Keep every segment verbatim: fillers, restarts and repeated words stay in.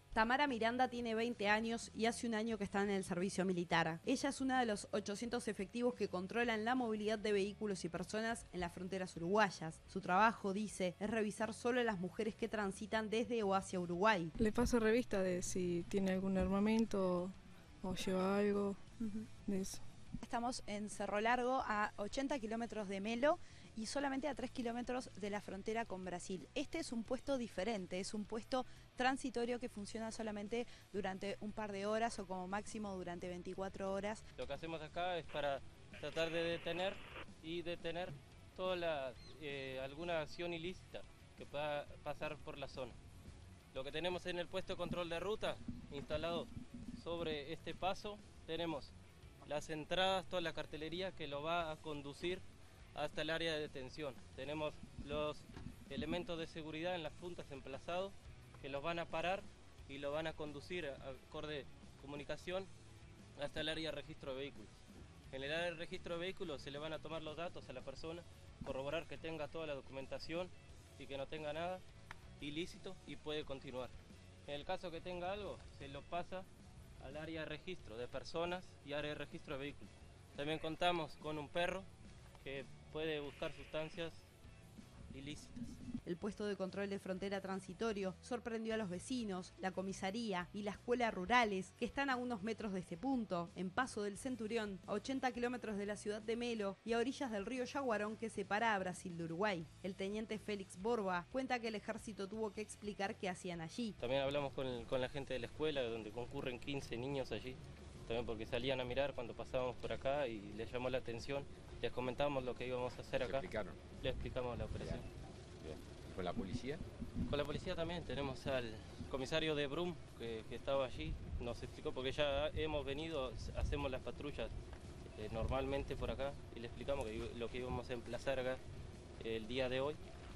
Tamara Miranda tiene veinte años y hace un año que está en el servicio militar. Ella es una de los ochocientos efectivos que controlan la movilidad de vehículos y personas en las fronteras uruguayas. Su trabajo, dice, es revisar solo a las mujeres que transitan desde o hacia Uruguay. Le paso revista de si tiene algún armamento o lleva algo uh-huh. de eso. Estamos en Cerro Largo, a ochenta kilómetros de Melo y solamente a tres kilómetros de la frontera con Brasil. Este es un puesto diferente, es un puesto transitorio que funciona solamente durante un par de horas o como máximo durante veinticuatro horas. Lo que hacemos acá es para tratar de detener y detener toda la, eh, alguna acción ilícita que pueda pasar por la zona. Lo que tenemos en el puesto de control de ruta instalado sobre este paso, tenemos las entradas, toda la cartelería que lo va a conducir hasta el área de detención. Tenemos los elementos de seguridad en las puntas emplazados que los van a parar y lo van a conducir acorde comunicación hasta el área de registro de vehículos. En el área de registro de vehículos se le van a tomar los datos a la persona, corroborar que tenga toda la documentación y que no tenga nada ilícito y puede continuar. En el caso que tenga algo, se lo pasa al área de registro de personas y área de registro de vehículos. También contamos con un perro que puede buscar sustancias ilícitas. El puesto de control de frontera transitorio sorprendió a los vecinos, la comisaría y la escuela rurales que están a unos metros de este punto, en Paso del Centurión, a ochenta kilómetros de la ciudad de Melo y a orillas del río Yaguarón que separa a Brasil de Uruguay. El teniente Félix Borba cuenta que el ejército tuvo que explicar qué hacían allí. También hablamos con, el, con la gente de la escuela, donde concurren quince niños allí, también porque salían a mirar cuando pasábamos por acá y les llamó la atención. Les comentábamos lo que íbamos a hacer acá. ¿Se explicaron? Les explicamos la operación. Bien. ¿Con la policía? Con la policía también. Tenemos al comisario de Brum que, que estaba allí. Nos explicó porque ya hemos venido, hacemos las patrullas eh, normalmente por acá y le explicamos que lo que íbamos a emplazar acá eh, el día de hoy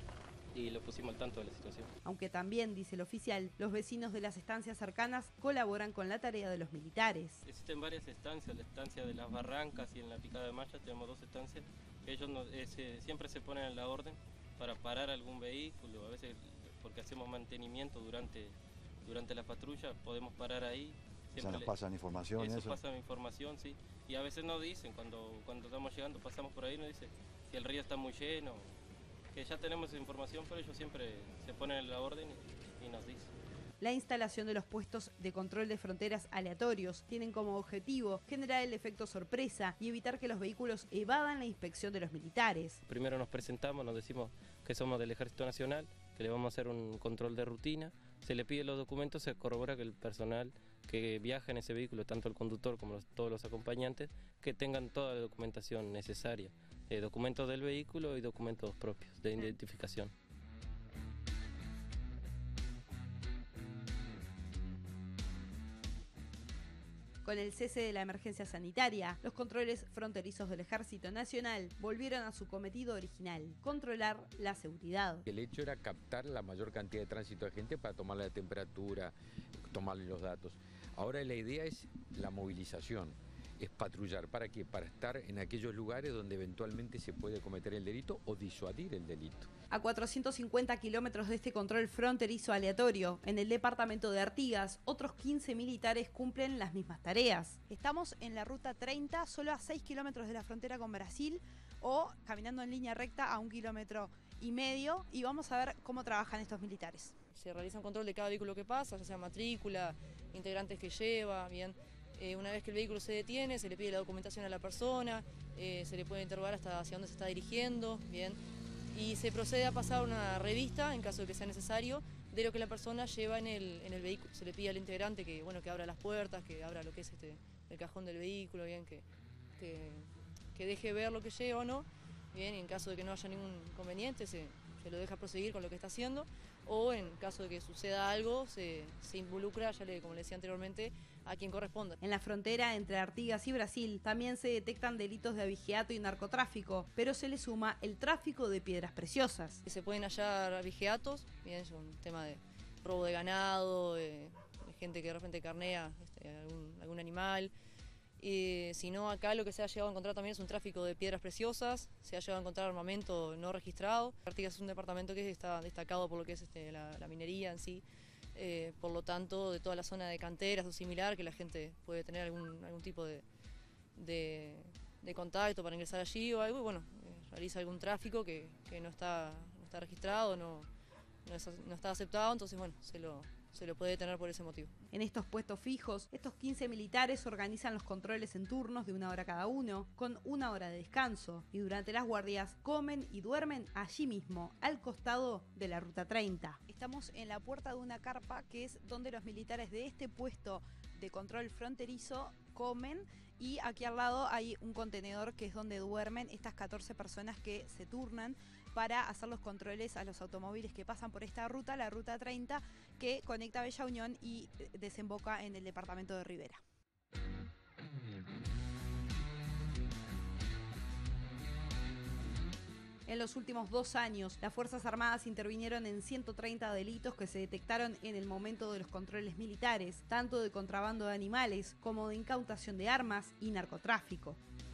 y lo pusimos al tanto de la situación. Aunque también, dice el oficial, los vecinos de las estancias cercanas colaboran con la tarea de los militares. Existen varias estancias, la estancia de las Barrancas y en la Picada de Maya tenemos dos estancias. Ellos nos, eh, se, siempre se ponen en la orden para parar algún vehículo, a veces porque hacemos mantenimiento durante, durante la patrulla, podemos parar ahí. O sea, nos pasan información. Eso, eso pasan información, sí. Y a veces nos dicen, cuando, cuando estamos llegando, pasamos por ahí, nos dicen si el río está muy lleno, que ya tenemos esa información, pero ellos siempre se ponen en la orden y, y nos dicen. La instalación de los puestos de control de fronteras aleatorios tienen como objetivo generar el efecto sorpresa y evitar que los vehículos evadan la inspección de los militares. Primero nos presentamos, nos decimos que somos del Ejército Nacional, que le vamos a hacer un control de rutina, se le piden los documentos, se corrobora que el personal que viaja en ese vehículo, tanto el conductor como los, todos los acompañantes, que tengan toda la documentación necesaria, eh, documentos del vehículo y documentos propios de identificación. Con el cese de la emergencia sanitaria, los controles fronterizos del Ejército Nacional volvieron a su cometido original, controlar la seguridad. El hecho era captar la mayor cantidad de tránsito de gente para tomarle la temperatura, tomarle los datos. Ahora la idea es la movilización, es patrullar. ¿Para qué? Para estar en aquellos lugares donde eventualmente se puede cometer el delito o disuadir el delito. A cuatrocientos cincuenta kilómetros de este control fronterizo aleatorio, en el departamento de Artigas, otros quince militares cumplen las mismas tareas. Estamos en la ruta treinta, solo a seis kilómetros de la frontera con Brasil, o caminando en línea recta a un kilómetro y medio, y vamos a ver cómo trabajan estos militares. Se realiza un control de cada vehículo que pasa, ya sea matrícula, integrantes que lleva, bien. Eh, una vez que el vehículo se detiene, se le pide la documentación a la persona, eh, se le puede interrogar hasta hacia dónde se está dirigiendo, bien, y se procede a pasar una revista, en caso de que sea necesario, de lo que la persona lleva en el, en el vehículo. Se le pide al integrante que, bueno, que abra las puertas, que abra lo que es este, el cajón del vehículo, bien, que, que, que deje ver lo que lleva o no, bien, y en caso de que no haya ningún inconveniente, se, se lo deja proseguir con lo que está haciendo, o en caso de que suceda algo, se, se involucra, ya le, como le decía anteriormente, a quien corresponda. En la frontera entre Artigas y Brasil también se detectan delitos de abigeato y narcotráfico, pero se le suma el tráfico de piedras preciosas. Se pueden hallar abigeatos, bien, es un tema de robo de ganado, de, de gente que de repente carnea este, algún, algún animal. Eh, si no, acá lo que se ha llegado a encontrar también es un tráfico de piedras preciosas, se ha llegado a encontrar armamento no registrado. Artigas es un departamento que está destacado por lo que es este, la, la minería en sí, eh, por lo tanto de toda la zona de canteras o similar, que la gente puede tener algún, algún tipo de, de, de contacto para ingresar allí o algo, y bueno, eh, realiza algún tráfico que, que no, está, no está registrado, no, no, es, no está aceptado, entonces bueno, se lo... se lo puede detener por ese motivo. En estos puestos fijos, estos quince militares organizan los controles en turnos de una hora cada uno, con una hora de descanso, y durante las guardias comen y duermen allí mismo, al costado de la Ruta treinta. Estamos en la puerta de una carpa que es donde los militares de este puesto de control fronterizo comen, y aquí al lado hay un contenedor que es donde duermen estas catorce personas que se turnan para hacer los controles a los automóviles que pasan por esta ruta, la Ruta treinta, que conecta Bella Unión y desemboca en el departamento de Rivera. En los últimos dos años, las Fuerzas Armadas intervinieron en ciento treinta delitos que se detectaron en el momento de los controles militares, tanto de contrabando de animales como de incautación de armas y narcotráfico.